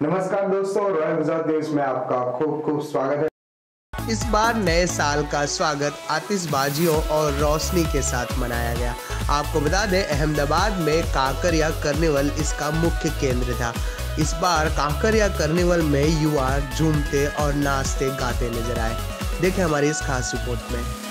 नमस्कार दोस्तों, royal Gujarat news में आपका खूब खूब स्वागत है। इस बार नए साल का स्वागत आतिशबाजियों और रोशनी के साथ मनाया गया। आपको बता दें, अहमदाबाद में कांकरिया कार्निवल इसका मुख्य केंद्र था। इस बार कांकरिया कार्निवल में युवा झूमते और नाचते गाते नजर आए। देखें हमारी इस खास रिपोर्ट में।